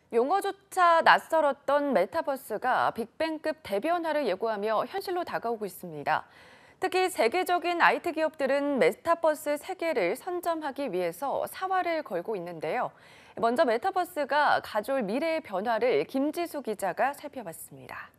용어조차 낯설었던 메타버스가 빅뱅급 대변화를 예고하며 현실로 다가오고 있습니다. 특히 세계적인 IT 기업들은 메타버스 세계를 선점하기 위해서 사활을 걸고 있는데요. 먼저 메타버스가 가져올 미래의 변화를 김지수 기자가 살펴봤습니다.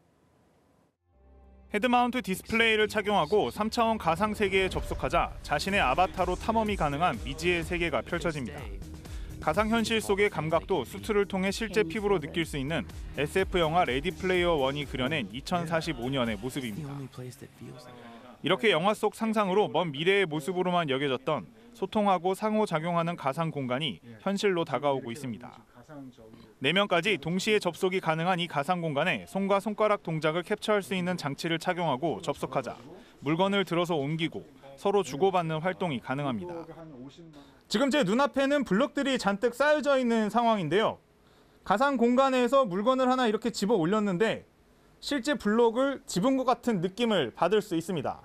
헤드마운트 디스플레이를 착용하고 3차원 가상 세계에 접속하자 자신의 아바타로 탐험이 가능한 미지의 세계가 펼쳐집니다. 가상현실 속의 감각도 수트를 통해 실제 피부로 느낄 수 있는 SF 영화 레디 플레이어 원이 그려낸 2045년의 모습입니다. 이렇게 영화 속 상상으로 먼 미래의 모습으로만 여겨졌던 소통하고 상호작용하는 가상 공간이 현실로 다가오고 있습니다. 4명까지 동시에 접속이 가능한 이 가상 공간에 손과 손가락 동작을 캡처할 수 있는 장치를 착용하고 접속하자 물건을 들어서 옮기고 서로 주고받는 활동이 가능합니다. 지금 제 눈앞에는 블록들이 잔뜩 쌓여져 있는 상황인데요. 가상 공간에서 물건을 하나 이렇게 집어 올렸는데 실제 블록을 집은 것 같은 느낌을 받을 수 있습니다.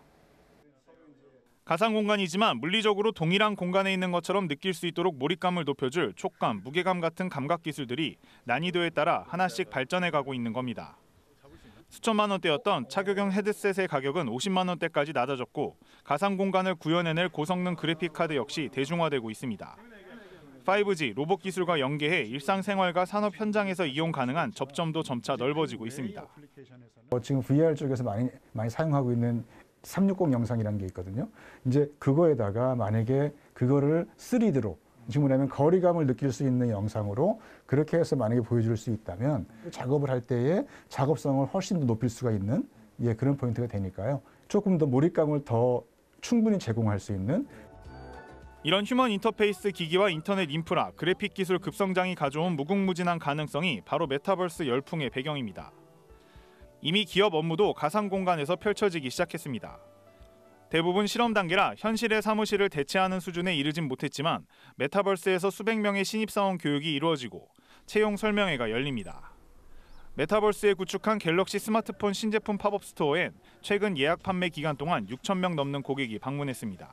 가상 공간이지만 물리적으로 동일한 공간에 있는 것처럼 느낄 수 있도록 몰입감을 높여줄 촉감, 무게감 같은 감각 기술들이 난이도에 따라 하나씩 발전해가고 있는 겁니다. 수천만 원대였던 착용형 헤드셋의 가격은 50만 원대까지 낮아졌고 가상 공간을 구현해낼 고성능 그래픽 카드 역시 대중화되고 있습니다. 5G, 로봇 기술과 연계해 일상생활과 산업 현장에서 이용 가능한 접점도 점차 넓어지고 있습니다. 지금 VR 쪽에서 많이 사용하고 있는 360 영상이라는 게 있거든요. 이제 그거에다가 만약에 그거를 3D로 지금 뭐냐면 거리감을 느낄 수 있는 영상으로 그렇게 해서 만약에 보여줄 수 있다면 작업을 할 때의 작업성을 훨씬 더 높일 수가 있는 그런 포인트가 되니까요. 조금 더 몰입감을 더 충분히 제공할 수 있는 이런 휴먼 인터페이스 기기와 인터넷 인프라, 그래픽 기술 급성장이 가져온 무궁무진한 가능성이 바로 메타버스 열풍의 배경입니다. 이미 기업 업무도 가상 공간에서 펼쳐지기 시작했습니다. 대부분 실험 단계라 현실의 사무실을 대체하는 수준에 이르진 못했지만 메타버스에서 수백 명의 신입사원 교육이 이루어지고 채용 설명회가 열립니다. 메타버스에 구축한 갤럭시 스마트폰 신제품 팝업 스토어엔 최근 예약 판매 기간 동안 6천 명 넘는 고객이 방문했습니다.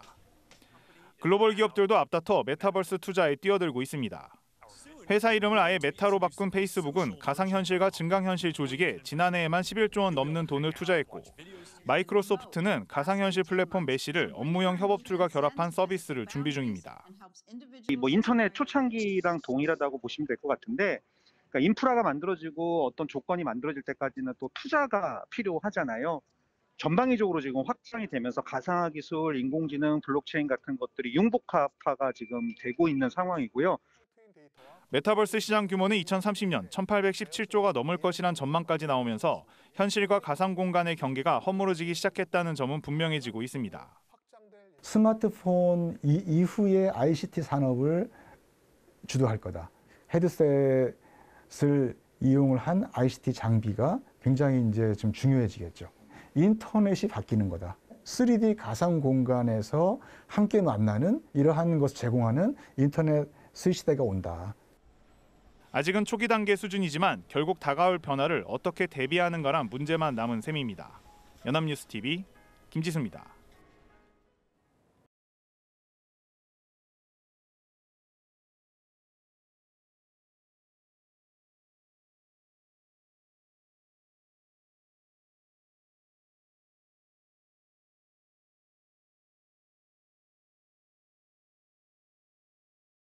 글로벌 기업들도 앞다퉈 메타버스 투자에 뛰어들고 있습니다. 회사 이름을 아예 메타로 바꾼 페이스북은 가상현실과 증강현실 조직에 지난해에만 11조 원 넘는 돈을 투자했고 마이크로소프트는 가상현실 플랫폼 메시를 업무용 협업 툴과 결합한 서비스를 준비 중입니다. 인터넷 초창기랑 동일하다고 보시면 될 것 같은데 그러니까 인프라가 만들어지고 어떤 조건이 만들어질 때까지는 또 투자가 필요하잖아요. 전방위적으로 지금 확장이 되면서 가상화 기술, 인공지능, 블록체인 같은 것들이 융복합화가 지금 되고 있는 상황이고요. 메타버스 시장 규모는 2030년 1817조가 넘을 것이란 전망까지 나오면서 현실과 가상 공간의 경계가 허물어지기 시작했다는 점은 분명해지고 있습니다. 스마트폰 이후의 ICT 산업을 주도할 거다. 헤드셋을 이용을 한 ICT 장비가 굉장히 이제 좀 중요해지겠죠. 인터넷이 바뀌는 거다. 3D 가상 공간에서 함께 만나는 이러한 것을 제공하는 인터넷 시대가 온다. 아직은 초기 단계 수준이지만 결국 다가올 변화를 어떻게 대비하는가란 문제만 남은 셈입니다. 연합뉴스TV 김지수입니다.